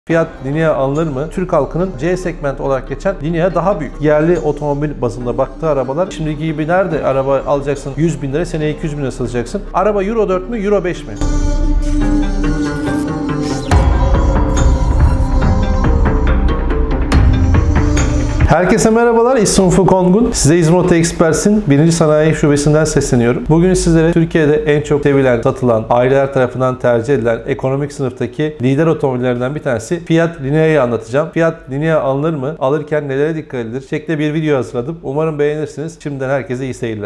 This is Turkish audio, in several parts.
Fiat Linea alınır mı? Türk halkının C segment olarak geçen Linea daha büyük. Yerli otomobil bazında baktığı arabalar şimdiki gibi nerede araba alacaksın 100 bin lira, seneye 200 bin lira satacaksın. Araba Euro 4 mü, Euro 5 mi? Herkese merhabalar, İsmim Ufuk Ongun. Size İzmot Experts'in 1. Sanayi Şubesi'nden sesleniyorum. Bugün sizlere Türkiye'de en çok sevilen, satılan, aileler tarafından tercih edilen ekonomik sınıftaki lider otomobillerinden bir tanesi Fiat Linea'yı anlatacağım. Fiat Linea alınır mı? Alırken nelere dikkat edilir? Şeklinde bir video hazırladım. Umarım beğenirsiniz. Şimdiden herkese iyi seyirler.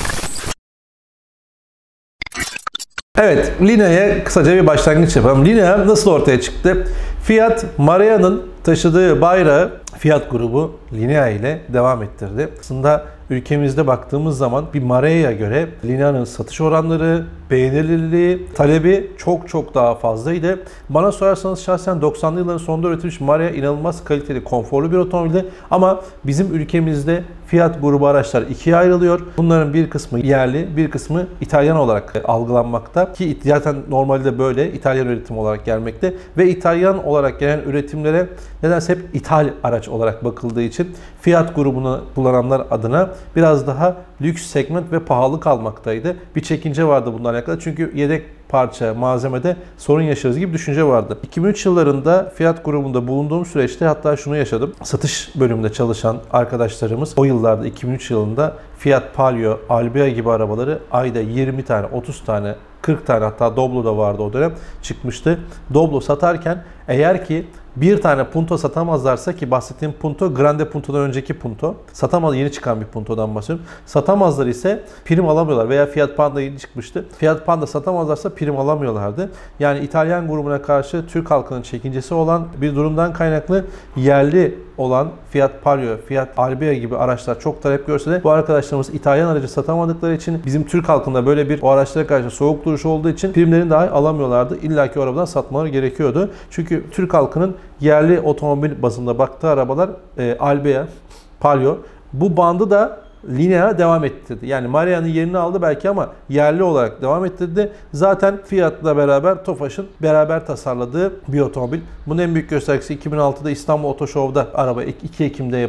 Evet, Linea'ya kısaca bir başlangıç yapalım. Linea nasıl ortaya çıktı? Fiat, Marea'nın taşıdığı bayrağı Fiat grubu Linea ile devam ettirdi. Aslında ülkemizde baktığımız zaman bir Marea'ya göre Linea'nın satış oranları, beğenilirliği, talebi çok daha fazlaydı. Bana sorarsanız şahsen 90'lı yılların sonunda üretilmiş Marea inanılmaz kaliteli, konforlu bir otomobildi. Ama bizim ülkemizde Fiat grubu araçlar ikiye ayrılıyor. Bunların bir kısmı yerli, bir kısmı İtalyan olarak algılanmakta. Ki zaten normalde böyle İtalyan üretim olarak gelmekte. Ve İtalyan olarak gelen üretimlere nedense hep ithal araç olarak bakıldığı için Fiat grubunu kullananlar adına biraz daha lüks segment ve pahalı kalmaktaydı. Bir çekince vardı bununla alakalı. Çünkü yedek parça, malzemede sorun yaşarız gibi düşünce vardı. 2003 yıllarında Fiat grubunda bulunduğum süreçte hatta şunu yaşadım. Satış bölümünde çalışan arkadaşlarımız o yıllarda 2003 yılında Fiat Palio, Albea gibi arabaları ayda 20 tane, 30 tane, 40 tane hatta Doblo da vardı o dönem çıkmıştı. Doblo satarken eğer ki bir tane Punto satamazlarsa ki bahsettiğim Punto Grande Punto'dan önceki Punto. Satamaz, yeni çıkan bir Punto'dan bahsediyorum. Satamazlar ise prim alamıyorlar veya Fiat Panda yeni çıkmıştı. Fiat Panda satamazlarsa prim alamıyorlardı. Yani İtalyan grubuna karşı Türk halkının çekincesi olan bir durumdan kaynaklı yerli olan Fiat Palio, Fiat Albea gibi araçlar çok talep görse de bu arkadaşlarımız İtalyan aracı satamadıkları için bizim Türk halkında böyle bir o araçlara karşı soğuk duruş olduğu için primlerini dahi alamıyorlardı. İlla ki o arabadan satmaları gerekiyordu. Çünkü Türk halkının yerli otomobil bazında baktığı arabalar Albea, Palio. Bu bandı da Linea devam ettirdi. Yani Marea'nın yerini aldı belki ama yerli olarak devam ettirdi. Zaten Fiat'la beraber Tofaş'ın beraber tasarladığı bir otomobil. Bunun en büyük göstergesi 2006'da İstanbul Oto Show'da araba 2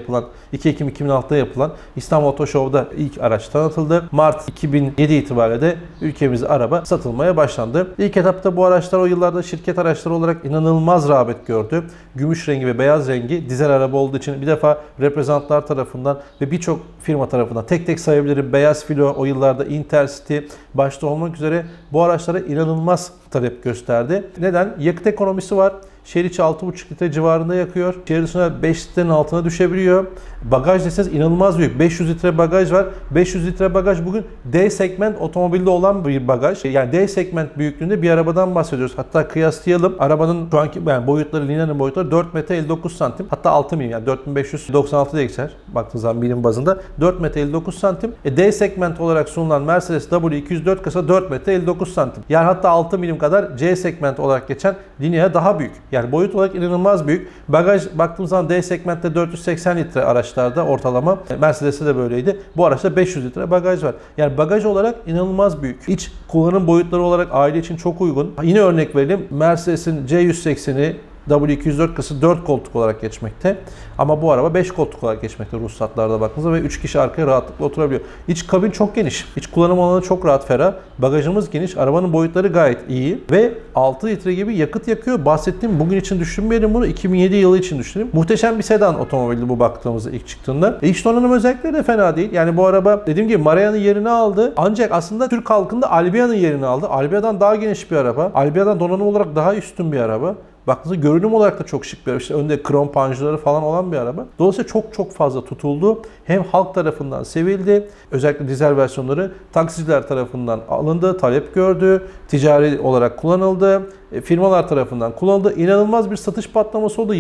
Ekim 2006'da yapılan İstanbul Oto Show'da ilk araç tanıtıldı. Mart 2007 itibariyle de ülkemizde araba satılmaya başlandı. İlk etapta bu araçlar o yıllarda şirket araçları olarak inanılmaz rağbet gördü. Gümüş rengi ve beyaz rengi dizel araba olduğu için bir defa reprezentantlar tarafından ve birçok firma tarafından tek tek sayabilirim. Beyaz Filo o yıllarda Intercity başta olmak üzere bu araçlara inanılmaz talep gösterdi. Neden? Yakıt ekonomisi var. Şehir içi 6,5 litre civarında yakıyor. Şehir dışına 5 litrenin altına düşebiliyor. Bagaj deseniz inanılmaz büyük. 500 litre bagaj var. 500 litre bagaj bugün D segment otomobilde olan bir bagaj. Yani D segment büyüklüğünde bir arabadan bahsediyoruz. Hatta kıyaslayalım. Arabanın şu anki boyutları, Linea'nın boyutları 4 metre 59 santim. Hatta 6 milim yani 4596 diye geçer. Baktığınız zaman birim bazında 4 metre 59 santim. D segment olarak sunulan Mercedes W204 kasa 4 metre 59 santim. Yani hatta 6 milim kadar C segment olarak geçen Linea daha büyük. Yani boyut olarak inanılmaz büyük. Bagaj baktığımız zaman D segmentte 480 litre araçlarda ortalama. Mercedes'te de böyleydi. Bu araçta 500 litre bagaj var. Yani bagaj olarak inanılmaz büyük. İç kullanım boyutları olarak aile için çok uygun. Yine örnek verelim. Mercedes'in C180'i W204 kasa 4 koltuk olarak geçmekte. Ama bu araba 5 koltuk olarak geçmekte ruhsatlarda baktığınızda ve 3 kişi arkaya rahatlıkla oturabiliyor. İç kabin çok geniş. İç kullanım alanı çok rahat, ferah. Bagajımız geniş. Arabanın boyutları gayet iyi. Ve 6 litre gibi yakıt yakıyor. Bahsettiğim bugün için düşünmeyelim bunu. 2007 yılı için düşünelim. Muhteşem bir sedan otomobildi bu baktığımızda ilk çıktığında. İç donanım özellikleri de fena değil. Yani bu araba dediğim gibi Marea'nın yerini aldı. Ancak aslında Türk halkında Albea'nın yerini aldı. Albea'dan daha geniş bir araba. Albea'dan donanım olarak daha üstün bir araba. Baktığınızda görünüm olarak da çok şık bir araba. İşte önde krom panjurları falan olan bir araba. Dolayısıyla çok fazla tutuldu. Hem halk tarafından sevildi. Özellikle dizel versiyonları taksiciler tarafından alındı, talep gördü. Ticari olarak kullanıldı. Firmalar tarafından kullanıldı. İnanılmaz bir satış patlaması oldu.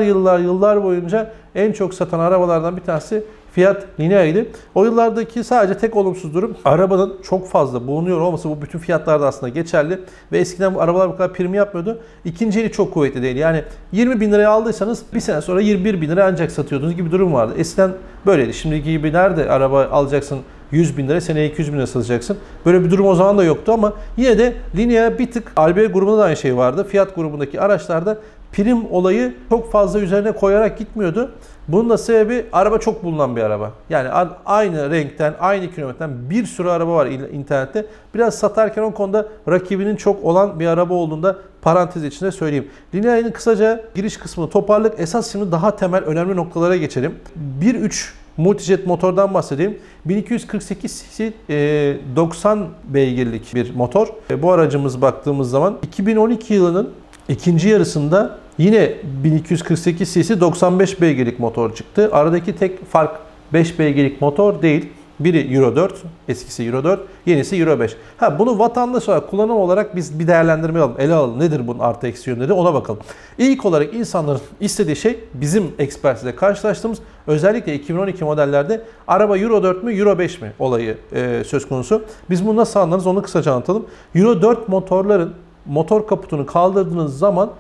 Yıllar boyunca en çok satan arabalardan bir tanesi Fiat Linea'ydı. O yıllardaki sadece tek olumsuz durum arabanın çok fazla bulunuyor olması. Bu bütün fiyatlarda aslında geçerli. Ve eskiden bu arabalar bu kadar prim yapmıyordu. İkinci eli çok kuvvetli değil. Yani 20 bin liraya aldıysanız bir sene sonra 21 bin liraya ancak satıyordunuz gibi durum vardı. Eskiden böyleydi. Şimdiki gibi nerede araba alacaksın 100 bin lira, seneye 200 bin lira satacaksın. Böyle bir durum o zaman da yoktu ama yine de Linea bir tık Albea grubunda da aynı şey vardı. Fiat grubundaki araçlarda prim olayı çok fazla üzerine koyarak gitmiyordu. Bunun da sebebi araba çok bulunan bir araba. Yani aynı renkten, aynı kilometreden bir sürü araba var internette. Biraz satarken o konuda rakibinin çok olan bir araba olduğunda parantez içinde söyleyeyim. Linea'nın kısaca giriş kısmını toparladık. Esas şimdi daha temel önemli noktalara geçelim. 1.3 Multijet motordan bahsedeyim. 1248 cc 90 beygirlik bir motor. Bu aracımız baktığımız zaman 2012 yılının ikinci yarısında yine 1248 cc 95 beygirlik motor çıktı. Aradaki tek fark 5 beygirlik motor değil. Biri Euro 4, eskisi Euro 4, yenisi Euro 5. Bunu vatandaş olarak, kullanım olarak biz bir değerlendirme alalım. Ele alalım. Nedir bunun artı eksi yönleri, ona bakalım. İlk olarak insanların istediği şey, bizim ekspertiyle karşılaştığımız, özellikle 2012 modellerde araba Euro 4 mü Euro 5 mi olayı söz konusu. Biz bunu nasıl anlarız onu kısaca anlatalım. Euro 4 motorların motor kaputunu kaldırdığınız zaman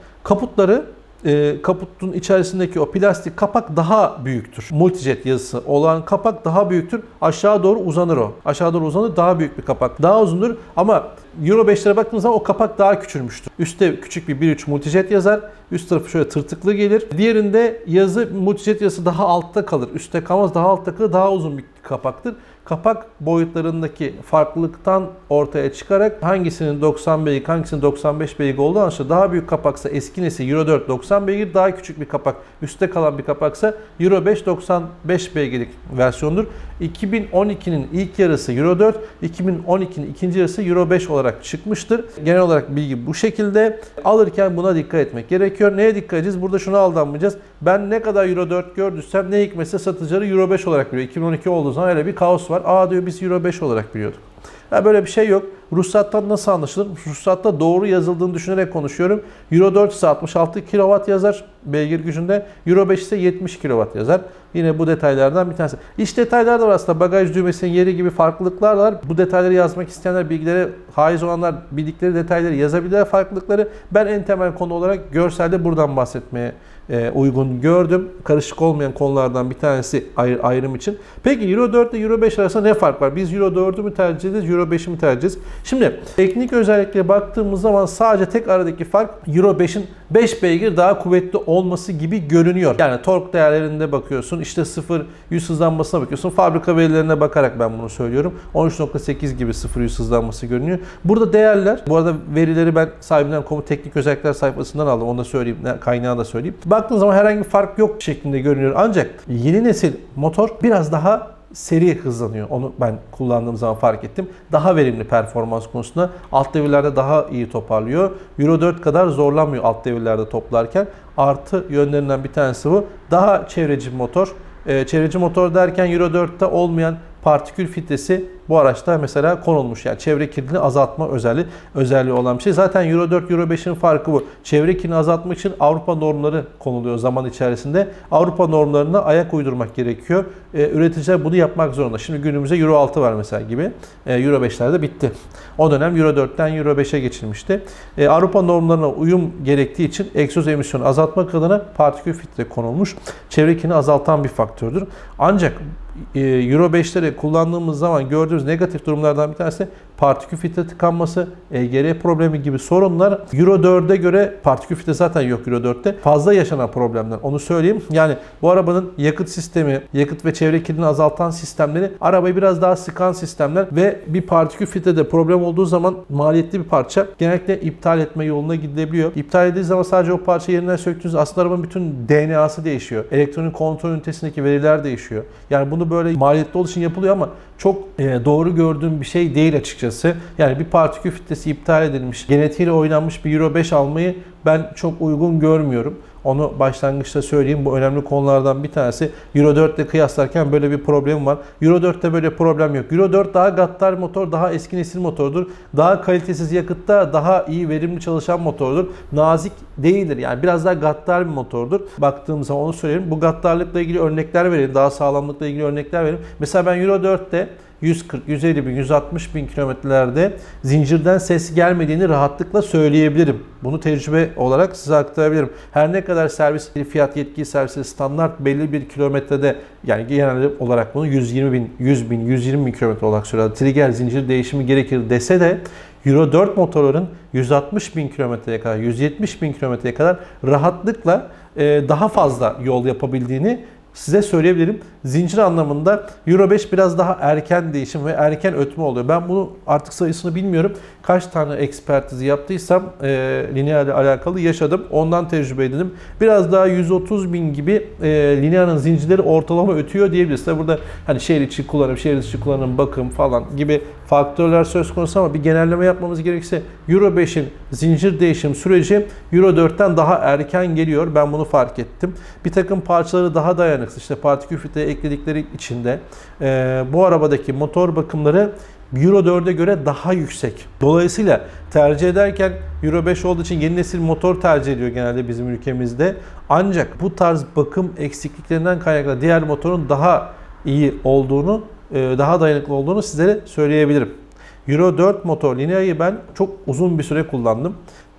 kaputun içerisindeki o plastik kapak daha büyüktür. Multijet yazısı olan kapak daha büyüktür. Aşağı doğru uzanır o. Aşağı doğru uzanır, daha büyük bir kapak. Daha uzundur ama Euro 5'lere baktığınız zaman o kapak daha küçülmüştür. Üstte küçük bir 1.3 Multijet yazar. Üst tarafı şöyle tırtıklı gelir. Diğerinde yazı, Multijet yazısı daha altta kalır. Üstte kalmaz, daha altta kalır. Daha uzun bir kapaktır. Kapak boyutlarındaki farklılıktan ortaya çıkarak hangisinin 90 beygir, hangisinin 95 beygir olduğu anlaşılır. Daha büyük kapaksa eski nesil Euro 4 90 beygir, daha küçük bir kapak, üstte kalan bir kapaksa Euro 5 95 beygirlik versiyondur. 2012'nin ilk yarısı Euro 4, 2012'nin ikinci yarısı Euro 5 olarak çıkmıştır. Genel olarak bilgi bu şekilde. Alırken buna dikkat etmek gerekiyor. Neye dikkat edeceğiz? Burada şuna aldanmayacağız. Ben ne kadar Euro 4 gördüysem ne hikmetse satıcıları Euro 5 olarak biliyor. 2012 olduğu zaman öyle bir kaos var. Diyor biz Euro 5 olarak biliyorduk. Böyle bir şey yok. Ruhsattan nasıl anlaşılır? Ruhsatta doğru yazıldığını düşünerek konuşuyorum. Euro 4 ise 66 kW yazar beygir gücünde. Euro 5 ise 70 kW yazar. Yine bu detaylardan bir tanesi. İç detaylar da var aslında. Bagaj düğmesinin yeri gibi farklılıklar var. Bu detayları yazmak isteyenler, bilgilere haiz olanlar bildikleri detayları yazabilirler, farklılıkları. Ben en temel konu olarak görselde buradan bahsetmeye uygun gördüm. Karışık olmayan konulardan bir tanesi ayrım için. Peki Euro 4 ile Euro 5 arasında ne fark var? Biz Euro 4'ü mü tercih edeceğiz, Euro 5'i mi tercih edeceğiz? Şimdi teknik özelliklere baktığımız zaman sadece tek aradaki fark Euro 5'in 5 beygir daha kuvvetli olması gibi görünüyor. Yani tork değerlerinde bakıyorsun, işte 0-100 hızlanmasına bakıyorsun. Fabrika verilerine bakarak ben bunu söylüyorum. 13.8 gibi 0-100 hızlanması görünüyor. Burada değerler, bu arada verileri ben sahibinden.com teknik özellikler sayfasından aldım. Onu da söyleyeyim, kaynağı da söyleyeyim. Baktığınız zaman herhangi bir fark yok şeklinde görünüyor. Ancak yeni nesil motor biraz daha seri hızlanıyor. Onu ben kullandığım zaman fark ettim. Daha verimli performans konusunda. Alt devirlerde daha iyi toparlıyor. Euro 4 kadar zorlanmıyor alt devirlerde toplarken. Artı yönlerinden bir tanesi bu. Daha çevreci bir motor. Çevreci motor derken Euro 4'te olmayan partikül filtresi bu araçta mesela konulmuş. Yani çevre kirliliğini azaltma özelliği olan bir şey. Zaten Euro 4, Euro 5'in farkı bu. Çevre kirliliğini azaltmak için Avrupa normları konuluyor zaman içerisinde. Avrupa normlarına ayak uydurmak gerekiyor. Üreticiler bunu yapmak zorunda. Şimdi günümüzde Euro 6 var mesela gibi. Euro 5'lerde bitti. O dönem Euro 4'ten Euro 5'e geçilmişti. Avrupa normlarına uyum gerektiği için egzoz emisyonu azaltmak adına partikül filtre konulmuş. Çevre kirliliğini azaltan bir faktördür. Ancak Euro 5'leri kullandığımız zaman gördüğümüz negatif durumlardan bir tanesi partikül filtre tıkanması, EGR problemi gibi sorunlar. Euro 4'e göre partikül filtre zaten yok Euro 4'te. Fazla yaşanan problemler. Onu söyleyeyim. Yani bu arabanın yakıt sistemi, yakıt ve çevre kirliliğini azaltan sistemleri arabayı biraz daha sıkan sistemler ve bir partikül filtrede problem olduğu zaman maliyetli bir parça genellikle iptal etme yoluna gidilebiliyor. İptal edildiği zaman sadece o parça yerinden söktüğünüz aslında arabanın bütün DNA'sı değişiyor. Elektronik kontrol ünitesindeki veriler değişiyor. Yani bunu böyle maliyetli olduğu için yapılıyor ama çok doğru gördüğüm bir şey değil açıkçası. Yani bir partikül filtresi iptal edilmiş, genetiğiyle oynanmış bir Euro 5 almayı ben çok uygun görmüyorum. Onu başlangıçta söyleyeyim. Bu önemli konulardan bir tanesi. Euro 4 ile kıyaslarken böyle bir problem var. Euro 4'te böyle problem yok. Euro 4 daha gaddar motor, daha eski nesil motordur. Daha kalitesiz yakıtta daha iyi verimli çalışan motordur. Nazik değildir. Yani biraz daha gaddar bir motordur. Baktığım zaman onu söyleyeyim. Bu gaddarlıkla ilgili örnekler verelim. Daha sağlamlıkla ilgili örnekler verelim. Mesela ben Euro 4'te 140, 150 bin, 160 bin kilometrelerde zincirden ses gelmediğini rahatlıkla söyleyebilirim. Bunu tecrübe olarak size aktarabilirim. Her ne kadar servis fiyat yetkili servisi standart belli bir kilometrede, yani genel olarak bunu 120 bin, 100 bin, 120 bin kilometre olarak söyler. Trigger zincir değişimi gerekir dese de Euro 4 motorların 160 bin kilometreye kadar, 170 bin kilometreye kadar rahatlıkla daha fazla yol yapabildiğini size söyleyebilirim. Zincir anlamında Euro 5 biraz daha erken değişim ve erken ötme oluyor. Ben bunu artık sayısını bilmiyorum. Kaç tane ekspertizi yaptıysam Linea ile alakalı yaşadım. Ondan tecrübe edindim. Biraz daha 130 bin gibi Linea'nın zincirleri ortalama ötüyor diyebiliriz. Tabi burada hani şehir içi kullanım, şehir dışı kullanım, bakım falan gibi faktörler söz konusu ama bir genelleme yapmamız gerekirse Euro 5'in zincir değişim süreci Euro 4'ten daha erken geliyor. Ben bunu fark ettim. Bir takım parçaları daha dayanıksız. İşte partikül filtre ekledikleri içinde bu arabadaki motor bakımları Euro 4'e göre daha yüksek. Dolayısıyla tercih ederken Euro 5 olduğu için yeni nesil motor tercih ediyor genelde bizim ülkemizde. Ancak bu tarz bakım eksikliklerinden kaynaklı diğer motorun daha iyi olduğunu, daha dayanıklı olduğunu sizlere söyleyebilirim. Euro 4 motor Linea'yı ben çok uzun bir süre kullandım.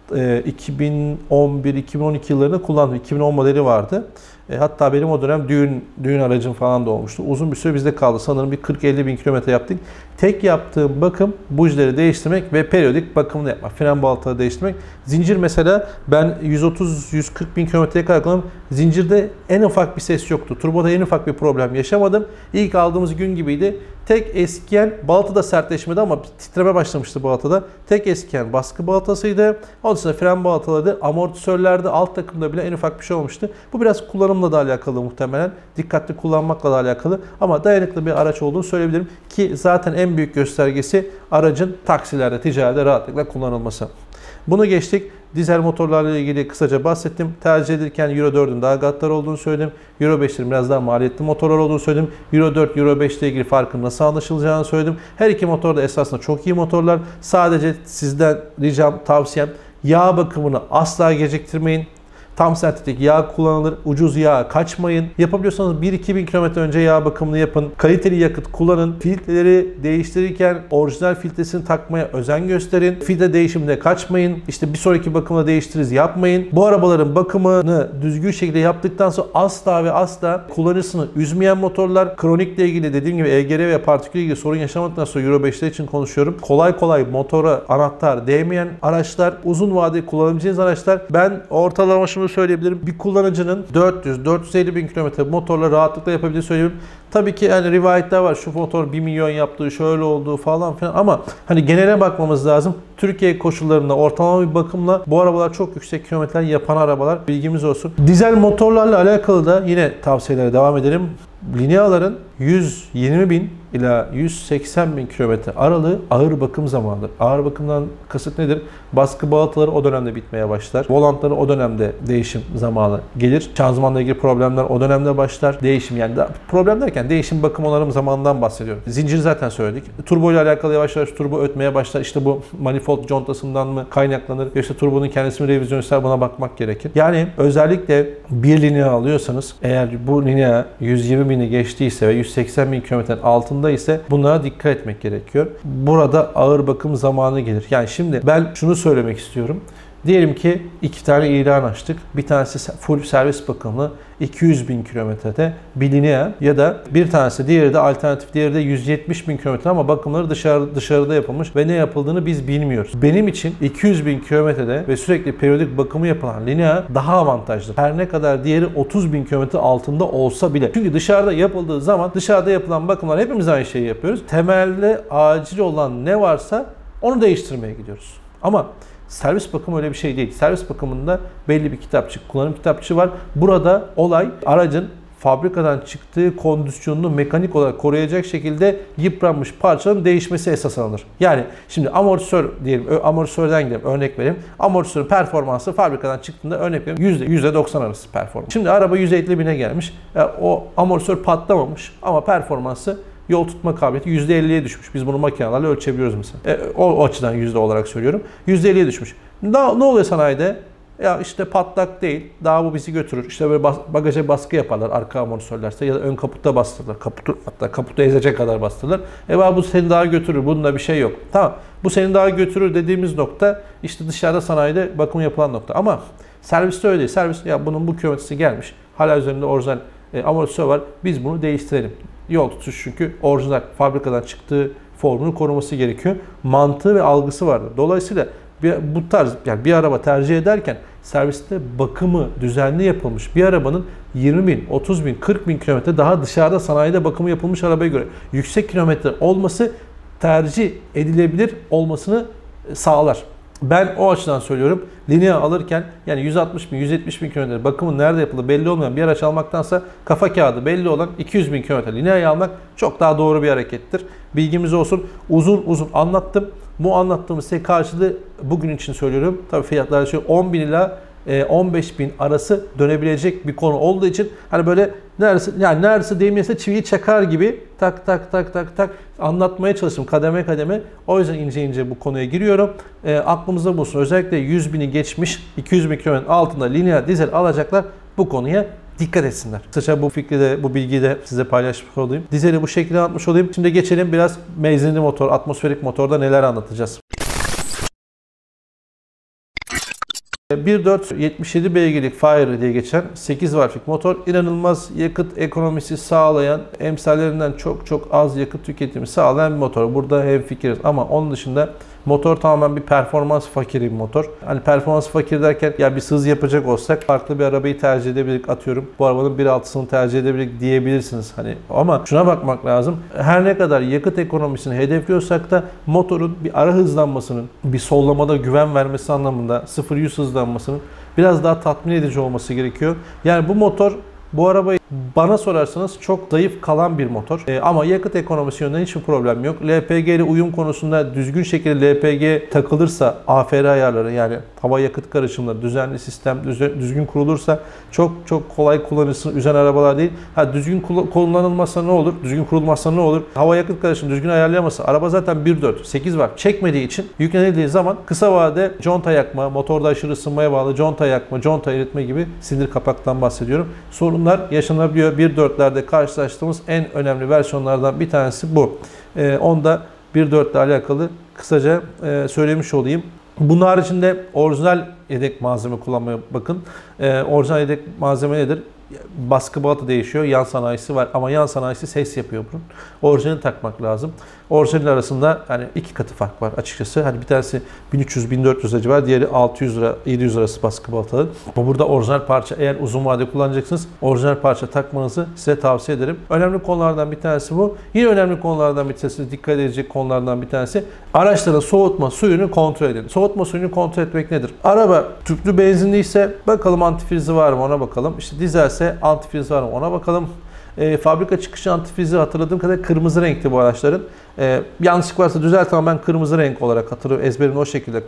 2011-2012 yıllarında kullandım. 2010 modeli vardı. Hatta benim o dönem düğün aracım falan da olmuştu. Uzun bir süre bizde kaldı. Sanırım bir 40-50 bin kilometre yaptık. Tek yaptığım bakım bujileri değiştirmek ve periyodik bakımını yapmak. Fren balataları değiştirmek. Zincir mesela ben 130-140 bin kilometreye kadar kullandım. Zincirde en ufak bir ses yoktu. Turboda en ufak bir problem yaşamadım. İlk aldığımız gün gibiydi. Tek eskiyen balatada sertleşmedi ama titreme başlamıştı balatada. Tek eskiyen baskı balatasıydı. Onun dışında fren balataları, amortisörlerde, alt takımda bile en ufak bir şey olmuştu. Bu biraz kullanımla da alakalı muhtemelen. Dikkatli kullanmakla da alakalı. Ama dayanıklı bir araç olduğunu söyleyebilirim. Ki zaten en büyük göstergesi aracın taksilerde, ticarette rahatlıkla kullanılması. Bunu geçtik. Dizel motorlarla ilgili kısaca bahsettim. Tercih edilirken Euro 4'ün daha gaddar olduğunu söyledim. Euro 5'lerin biraz daha maliyetli motorlar olduğunu söyledim. Euro 4, Euro 5 ile ilgili farkın nasıl anlaşılacağını söyledim. Her iki motor da esasında çok iyi motorlar. Sadece sizden ricam, tavsiyem yağ bakımını asla geciktirmeyin. Tam sentetik yağ kullanılır. Ucuz yağ kaçmayın. Yapabiliyorsanız 1-2 bin kilometre önce yağ bakımını yapın. Kaliteli yakıt kullanın. Filtreleri değiştirirken orijinal filtresini takmaya özen gösterin. Filtre değişiminde kaçmayın. İşte bir sonraki bakımda değiştiririz yapmayın. Bu arabaların bakımını düzgün şekilde yaptıktan sonra asla ve asla kullanıcısını üzmeyen motorlar. Kronikle ilgili dediğim gibi EGR ve partikülle ilgili sorun yaşamadıktan sonra Euro 5'ler için konuşuyorum. Kolay kolay motora anahtar değmeyen araçlar, uzun vadeli kullanabileceğiniz araçlar. Ben ortalama şunu söyleyebilirim. Bir kullanıcının 400-450 bin kilometre motorla rahatlıkla yapabildiğini söyleyebilirim. Tabii ki yani rivayetler var. Şu motor 1 milyon yaptığı, şöyle olduğu falan filan ama hani genele bakmamız lazım. Türkiye koşullarında ortalama bir bakımla bu arabalar çok yüksek kilometreler yapan arabalar. Bilgimiz olsun. Dizel motorlarla alakalı da yine tavsiyelere devam edelim. Lineaların 120 bin ila 180 bin kilometre aralığı ağır bakım zamanıdır. Ağır bakımdan kasıt nedir? Baskı balataları o dönemde bitmeye başlar. Volantları o dönemde değişim zamanı gelir. Şanzımanla ilgili problemler o dönemde başlar. Değişim yani problem derken değişim bakım onarım zamanından bahsediyorum. Zincir zaten söyledik. Turbo ile alakalı yavaş yavaş turbo ötmeye başlar. İşte bu manifold contasından mı kaynaklanır? İşte turbonun kendisi mi revizyon ister buna bakmak gerekir. Yani özellikle bir Linea alıyorsanız eğer bu Linea 120 bini geçtiyse ve 180 bin kilometrenin altında ise bunlara dikkat etmek gerekiyor. Burada ağır bakım zamanı gelir. Yani şimdi ben şunu söylemek istiyorum. Diyelim ki 2 tane ilan açtık. Bir tanesi full servis bakımlı 200 bin kilometrede bir Linea ya da bir tanesi diğeri de alternatif diğeri de 170 bin kilometre ama bakımları dışarıda yapılmış ve ne yapıldığını biz bilmiyoruz. Benim için 200 bin kilometrede ve sürekli periyodik bakımı yapılan Linea daha avantajlı. Her ne kadar diğeri 30 bin kilometre altında olsa bile. Çünkü dışarıda yapıldığı zaman dışarıda yapılan bakımlar hepimiz aynı şeyi yapıyoruz. Temelde acil olan ne varsa onu değiştirmeye gidiyoruz. Ama servis bakımı öyle bir şey değil. Servis bakımında belli bir kitapçık, kullanım kitapçığı var. Burada olay aracın fabrikadan çıktığı kondisyonunu mekanik olarak koruyacak şekilde yıpranmış parçanın değişmesi esas alınır. Yani şimdi amortisör diyelim, amortisörden gidelim, örnek vereyim. Amortisörün performansı fabrikadan çıktığında örnek vereyim %90 arası performans. Şimdi araba 150 bine gelmiş. O amortisör patlamamış ama performansı yol tutma kabiliyeti %50'ye düşmüş. Biz bunu makinelerle ölçebiliyoruz mesela. O açıdan yüzde olarak söylüyorum. %50'ye düşmüş. Ne oluyor sanayide? Ya işte patlak değil. Daha bu bizi götürür. İşte böyle bagaja baskı yaparlar arka amortisörlerse ya da ön kaputta bastırırlar. Hatta kaputu ezecek kadar bastırırlar. Bu seni daha götürür. Bunda bir şey yok. Tamam. Bu seni daha götürür dediğimiz nokta işte dışarıda sanayide bakım yapılan nokta. Ama serviste öyle değil. Servis ya bunun bu kilometresi gelmiş. Hala üzerinde orijinal amortisör var. Biz bunu değiştirelim. Yol tutuş çünkü orijinal fabrikadan çıktığı formunu koruması gerekiyor. Mantığı ve algısı vardır. Dolayısıyla bu tarz, yani bir araba tercih ederken serviste bakımı düzenli yapılmış bir arabanın 20 bin, 30 bin, 40 bin kilometre daha dışarıda sanayide bakımı yapılmış arabaya göre yüksek kilometre olması tercih edilebilir olmasını sağlar. Ben o açıdan söylüyorum. Linea alırken yani 160 bin, 170 bin kilometre bakımın nerede yapıldığı belli olmayan bir araç almaktansa kafa kağıdı belli olan 200 bin kilometre Linea'yı almak çok daha doğru bir harekettir. Bilgimiz olsun. Uzun uzun anlattım. Bu anlattığımız size karşılığı bugün için söylüyorum. Tabii fiyatlar şu 10 bin ila 15 bin arası dönebilecek bir konu olduğu için hani böyle neredeyse değmeyse çiviyi çakar gibi tak tak tak tak tak anlatmaya çalıştım kademe kademe. O yüzden ince ince bu konuya giriyorum. Aklımızda bulsun. Özellikle 100 bini geçmiş 200 bin kilometrenin altında Linea dizel alacaklar bu konuya dikkat etsinler. Kısaca bu fikri de, bu bilgiyi de size paylaşmış olayım. Dizeli bu şekilde anlatmış olayım. Şimdi geçelim biraz benzinli motor, atmosferik motorda neler anlatacağız. 1.4 77 beygirlik Fire diye geçen 8 valvlik motor inanılmaz yakıt ekonomisi sağlayan, emsallerinden çok az yakıt tüketimi sağlayan bir motor. Burada hemfikiriz ama onun dışında motor tamamen bir performans fakiri bir motor. Hani performans fakir derken ya bir hız yapacak olsak farklı bir arabayı tercih edebilirdik, atıyorum. Bu arabanın 1.6'sını tercih edebilirdik diyebilirsiniz. Hani ama şuna bakmak lazım. Her ne kadar yakıt ekonomisini hedefliyorsak da motorun bir ara hızlanmasının, bir sollamada güven vermesi anlamında 0-100 hızlanmasının biraz daha tatmin edici olması gerekiyor. Yani bu motor, bu arabayı bana sorarsanız çok zayıf kalan bir motor. Ama yakıt ekonomisi yönünden hiçbir problem yok. LPG ile uyum konusunda düzgün şekilde LPG takılırsa, AFR ayarları yani hava yakıt karışımları, düzenli sistem düzgün kurulursa çok kolay kullanılsın üzen arabalar değil. Düzgün kullanılmazsa ne olur? Düzgün kurulmazsa ne olur? Hava yakıt karışımı düzgün ayarlayamazsa araba zaten 1.4, 8 var. Çekmediği için yüklenildiği zaman kısa vadede conta yakma, motorda aşırı ısınmaya bağlı conta yakma, conta eritme gibi sinir kapaktan bahsediyorum. Sorunlar yaşanabiliyor. 1.4'lerde karşılaştığımız en önemli versiyonlardan bir tanesi bu. Onda 1.4 ile alakalı kısaca söylemiş olayım. Bunun haricinde orijinal yedek malzeme kullanmaya bakın. Orijinal yedek malzeme nedir? Baskı balata değişiyor. Yan sanayisi var ama yan sanayisi ses yapıyor bunun. Orijinali takmak lazım. Orijinal arasında hani iki katı fark var açıkçası. Hani bir tanesi 1300-1400 civarı, diğeri 600 lira 700 arası baskı balatalı. Ama burada orijinal parça, eğer uzun vade kullanacaksınız orijinal parça takmanızı size tavsiye ederim. Önemli konulardan bir tanesi bu. Yine önemli konulardan bir tanesi, dikkat edecek konulardan bir tanesi, araçların soğutma suyunu kontrol edin. Soğutma suyunu kontrol etmek nedir? Araba tüplü benzinliyse bakalım antifrizi var mı ona bakalım. İşte dizelse antifriz var mı ona bakalım. Fabrika çıkışı antifrizi hatırladığım kadar kırmızı renkti bu araçların. Yanlışlık varsa düzelt ama ben kırmızı renk olarak hatırlıyorum. Ezberimde o şekilde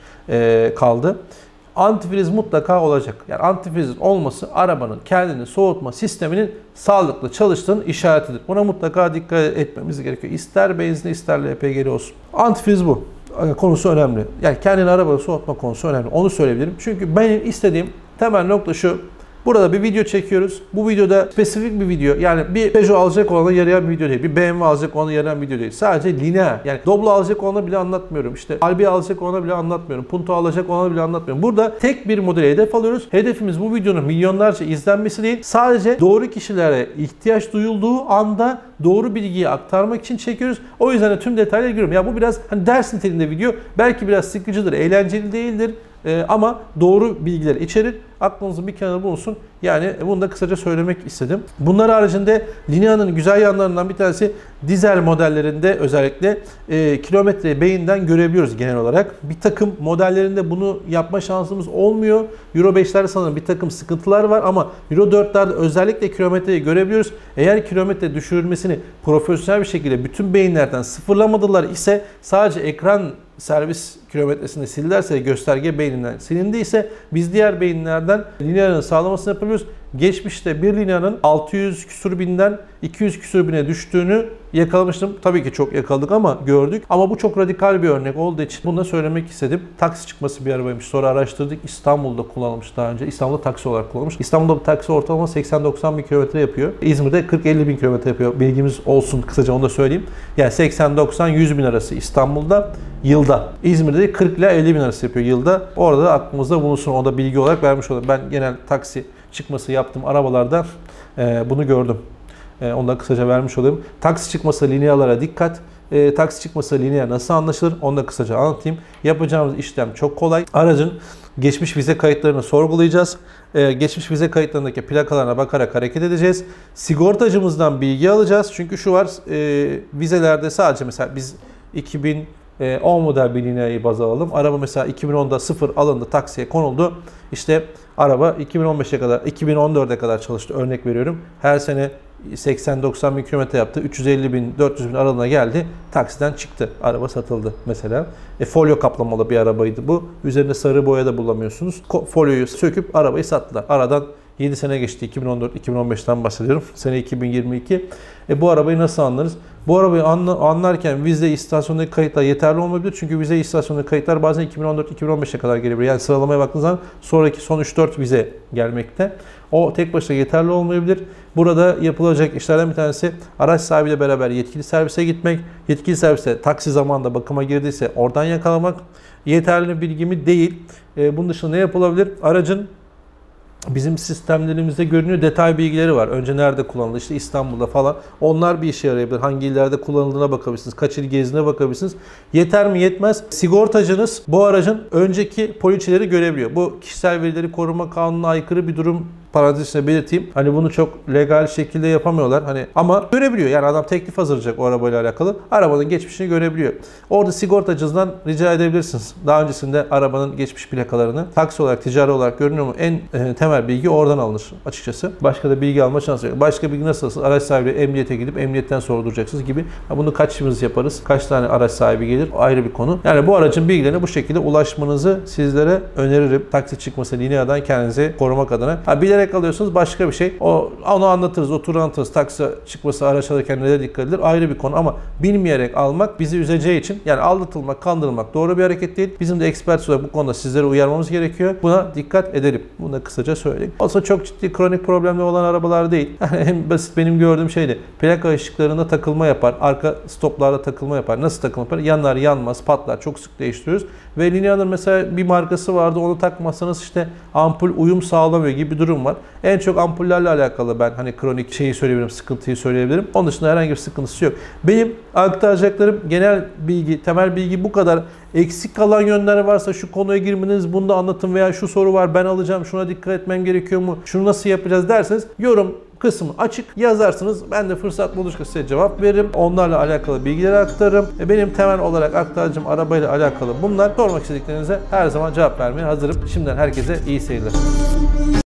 kaldı. Antifriz mutlaka olacak. Yani antifriz olması arabanın kendini soğutma sisteminin sağlıklı çalıştığının işaretidir. Buna mutlaka dikkat etmemiz gerekiyor. İster benzinli ister LPG'li olsun. Antifriz bu. Konusu önemli. Yani kendini arabanı soğutma konusu önemli. Onu söyleyebilirim. Çünkü benim istediğim temel nokta şu. Burada bir video çekiyoruz. Bu videoda spesifik bir video. Yani bir Peugeot alacak olana yarayan bir video değil. Bir BMW alacak olana yarayan bir video değil. Sadece Linea. Yani Doblo alacak olana bile anlatmıyorum. İşte Albi alacak olana bile anlatmıyorum. Punto alacak olana bile anlatmıyorum. Burada tek bir modele hedef alıyoruz. Hedefimiz bu videonun milyonlarca izlenmesi değil. Sadece doğru kişilere ihtiyaç duyulduğu anda doğru bilgiyi aktarmak için çekiyoruz. O yüzden de tüm detaylara giriyorum. Ya bu biraz hani ders niteliğinde video. Belki biraz sıkıcıdır, eğlenceli değildir. Ama doğru bilgiler içerir. Aklınızın bir kenarı bulunsun. Yani bunu da kısaca söylemek istedim. Bunlar haricinde Linea'nın güzel yanlarından bir tanesi dizel modellerinde özellikle kilometreyi beyinden görebiliyoruz genel olarak. Bir takım modellerinde bunu yapma şansımız olmuyor. Euro 5'lerde sanırım bir takım sıkıntılar var ama Euro 4'lerde özellikle kilometreyi görebiliyoruz. Eğer kilometre düşürülmesini profesyonel bir şekilde bütün beyinlerden sıfırlamadılar ise sadece ekran servis kilometresini sildilerse, gösterge beyninden silindiyse biz diğer beyinlerden Linea'nın sağlamasını yapabiliyoruz. Geçmişte bir Linea'nın 600 küsur binden 200 küsur bine düştüğünü yakalamıştım. Tabii ki çok yakaladık ama gördük. Ama bu çok radikal bir örnek olduğu için bunu da söylemek istedim. Taksi çıkması bir arabaymış. Sonra araştırdık. İstanbul'da kullanılmış daha önce. İstanbul'da taksi olarak kullanılmış. İstanbul'da bir taksi ortalama 80-90 bin kilometre yapıyor. İzmir'de 40-50 bin kilometre yapıyor. Bilgimiz olsun, kısaca onu da söyleyeyim. Yani 80-90-100 bin arası İstanbul'da yılda. İzmir'de 40 ile 50 bin arası yapıyor yılda. Orada da aklımızda bulunsun. O da bilgi olarak vermiş olalım. Ben genel taksi çıkması yaptığım arabalarda bunu gördüm. Onu da kısaca vermiş olayım. Taksi çıkması Linea'lara dikkat. taksi çıkması Linea nasıl anlaşılır onu da kısaca anlatayım. Yapacağımız işlem çok kolay. Aracın geçmiş vize kayıtlarını sorgulayacağız. Geçmiş vize kayıtlarındaki plakalarına bakarak hareket edeceğiz. Sigortacımızdan bilgi alacağız. Çünkü şu var, vizelerde sadece mesela biz 2010 model bir Linea'yı baz alalım. Araba mesela 2010'da sıfır alındı, taksiye konuldu. İşte araba 2015'e kadar, 2014'e kadar çalıştı. Örnek veriyorum. Her sene 80-90 bin kilometre yaptı. 350 bin, 400 bin aralığına geldi. Taksiden çıktı. Araba satıldı mesela. Folyo kaplamalı bir arabaydı bu. Üzerinde sarı boya da bulamıyorsunuz. Folyoyu söküp arabayı sattılar. Aradan 7 sene geçti. 2014-2015'ten bahsediyorum. Sene 2022. Bu arabayı nasıl anlarız? Bu arabayı anlarken vize istasyondaki kayıtlar yeterli olmayabilir. Çünkü vize istasyondaki kayıtlar bazen 2014-2015'e kadar gelebilir. Yani sıralamaya baktığınız zaman sonraki son 3-4 vize gelmekte. O tek başına yeterli olmayabilir. Burada yapılacak işlerden bir tanesi araç sahibiyle beraber yetkili servise gitmek. Yetkili servise taksi zamanında bakıma girdiyse oradan yakalamak. Yeterli bilgi mi? Değil. Bunun dışında ne yapılabilir? Aracın bizim sistemlerimizde görünüyor, detay bilgileri var. Önce nerede kullanıldı, işte İstanbul'da falan. Onlar bir işe yarayabilir. Hangi illerde kullanıldığına bakabilirsiniz. Kaç il gezdiğine bakabilirsiniz. Yeter mi? Yetmez. Sigortacınız bu aracın önceki poliçeleri görebiliyor. Bu kişisel verileri koruma kanununa aykırı bir durum, parantez içinde belirteyim. Hani bunu çok legal şekilde yapamıyorlar. Hani ama görebiliyor. Yani adam teklif hazırlayacak o arabayla alakalı. Arabanın geçmişini görebiliyor. Orada sigortacınızdan rica edebilirsiniz. Daha öncesinde arabanın geçmiş plakalarını taksi olarak, ticari olarak görünüyor mu? En temel bilgi oradan alınır açıkçası. Başka da bilgi alma şansı yok. Başka bilgi nasıl? Araç sahibi emniyete gidip emniyetten sorduracaksınız gibi. Bunu kaçımız yaparız? Kaç tane araç sahibi gelir? O ayrı bir konu. Yani bu aracın bilgilerine bu şekilde ulaşmanızı sizlere öneririm. Taksi çıkması Linea'dan kendinizi korumak adına. Bilerek alıyorsunuz başka bir şey. Onu anlatırız, anlatırız. Taksi çıkması, araç alırken nelere dikkat edilir? Ayrı bir konu ama bilmeyerek almak bizi üzeceği için, yani aldatılmak, kandırılmak doğru bir hareket değil. Bizim de expert olarak bu konuda sizlere uyarmamız gerekiyor. Buna dikkat edelim. Bunu da kısaca söyleyeyim. Olsa çok ciddi kronik problemli olan arabalar değil. En basit benim gördüğüm şeydi. Plaka ışıklarında takılma yapar. Arka stoplarda takılma yapar. Nasıl takılma yapar? Yanar, yanmaz, patlar. Çok sık değiştiriyoruz. Ve Linea'nın mesela bir markası vardı. Onu takmazsanız işte ampul uyum sağlamıyor gibi bir durum var. En çok ampullerle alakalı ben hani kronik şeyi söyleyebilirim, sıkıntıyı söyleyebilirim. Onun dışında herhangi bir sıkıntısı yok. Benim aktaracaklarım genel bilgi, temel bilgi bu kadar. Eksik kalan yönler varsa şu konuya girmeniz, bunu da anlatın veya şu soru var ben alacağım, şuna dikkat etmem gerekiyor mu, şunu nasıl yapacağız derseniz yorum kısmı açık yazarsınız. Ben de fırsat buldukça size cevap veririm. Onlarla alakalı bilgileri aktarırım. Benim temel olarak aktaracağım arabayla alakalı bunlar. Sormak istediklerinize her zaman cevap vermeye hazırım. Şimdiden herkese iyi seyirler.